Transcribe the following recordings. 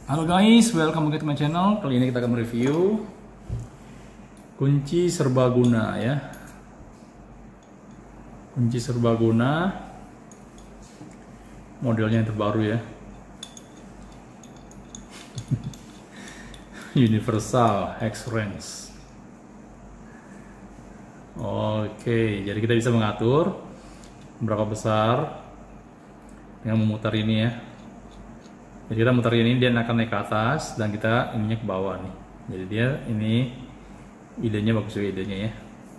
Halo guys, welcome back to my channel. Kali ini kita akan mereview kunci serbaguna ya. Kunci serbaguna modelnya yang terbaru ya. Universal X-Range. Oke, jadi kita bisa mengatur berapa besar dengan memutar ini ya. Jadi kita muter ini, dia akan naik ke atas dan kita ininya ke bawah nih. Jadi dia ini idenya bagus juga idenya ya.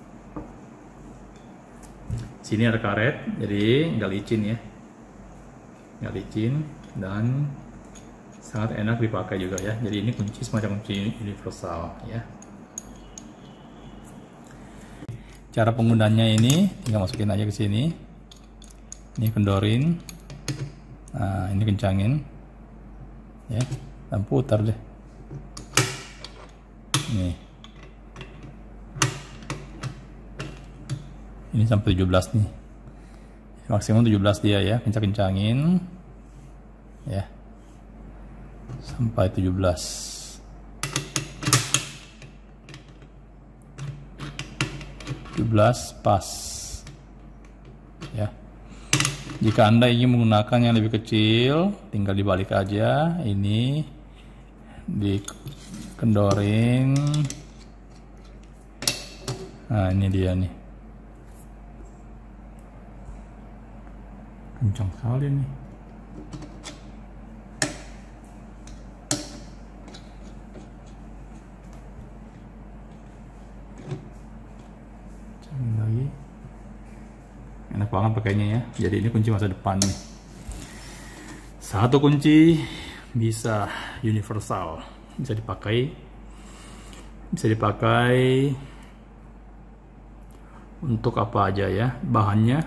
Sini ada karet, jadi nggak licin ya, nggak licin dan sangat enak dipakai juga ya. Jadi ini kunci semacam kunci universal ya. Cara penggunaannya ini tinggal masukin aja ke sini. Ini kendorin, nah ini kencangin. Ya, dan putar deh. Ini sampai 17 nih. Maksimum 17 dia ya, kencang-kencangin. Ya. Sampai 17. Pas. Ya. Jika Anda ingin menggunakan yang lebih kecil, tinggal dibalik aja. Ini dikendorin. Nah, ini dia nih. Kencang sekali nih. Kencang lagi. Enak banget pakainya ya. Jadi ini kunci masa depan nih. Satu kunci bisa universal, bisa dipakai untuk apa aja ya. Bahannya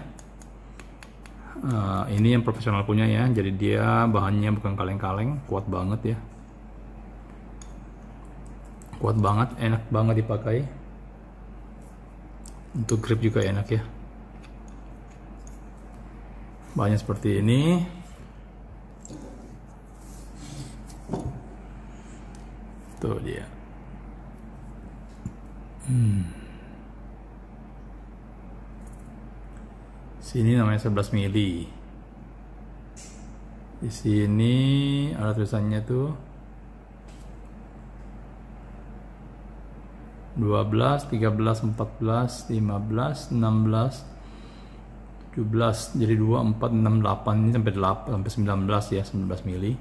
ini yang profesional punya ya. Jadi dia bahannya bukan kaleng-kaleng, kuat banget ya. Kuat banget, enak banget dipakai. Untuk grip juga enak ya. Banyak seperti ini. Tuh dia. Sini namanya 11 mili. Di sini ada tulisannya tuh 12, 13, 14, 15, 16, 17, jadi 2, 4, 6, 8 ini sampai 8 sampai 19 ya, 19 mili.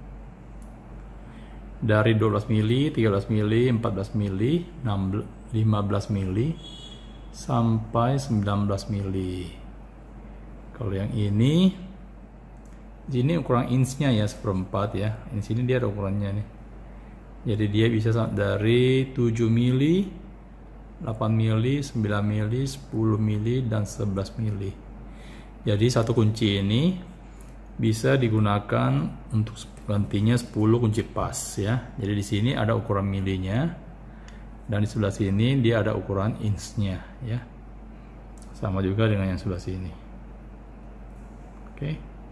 Dari 12 mili, 13 mili, 14 mili, 15 mili sampai 19 mili. Kalau yang ini ukuran inch-nya ya 1/4 ya. Di sini dia ada ukurannya nih. Jadi dia bisa dari 7 mili, 8 mili, 9 mili, 10 mili dan 11 mili. Jadi satu kunci ini bisa digunakan untuk gantinya 10 kunci pas ya. Jadi di sini ada ukuran milinya dan di sebelah sini dia ada ukuran inch-nya ya. Sama juga dengan yang sebelah sini. Oke.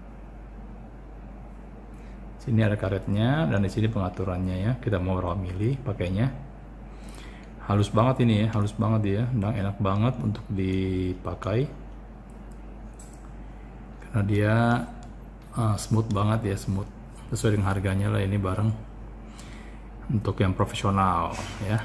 Sini ada karetnya dan di sini pengaturannya ya. Kita mau berapa mili pakainya. Halus banget ini ya, halus banget ya, dan enak banget untuk dipakai. Nah dia smooth banget ya, smooth, sesuai dengan harganya lah ini barang untuk yang profesional ya.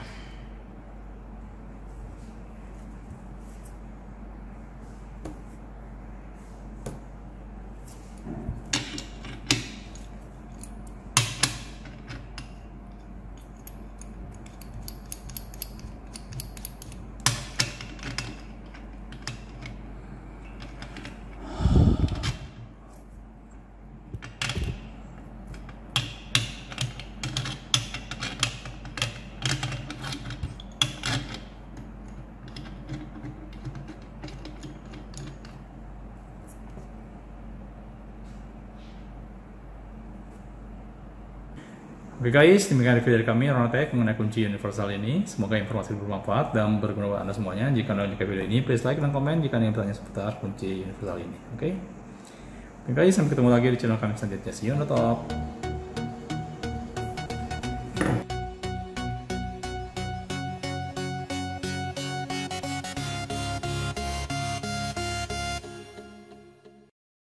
Oke guys, demikian review dari kami Ronatech mengenai kunci universal ini. Semoga informasi bermanfaat dan berguna buat Anda semuanya. Jika Anda menyukai video ini, please like dan komen jika Anda ingin bertanya seputar kunci universal ini. Oke guys, sampai ketemu lagi di channel kami selanjutnya. See you on the top.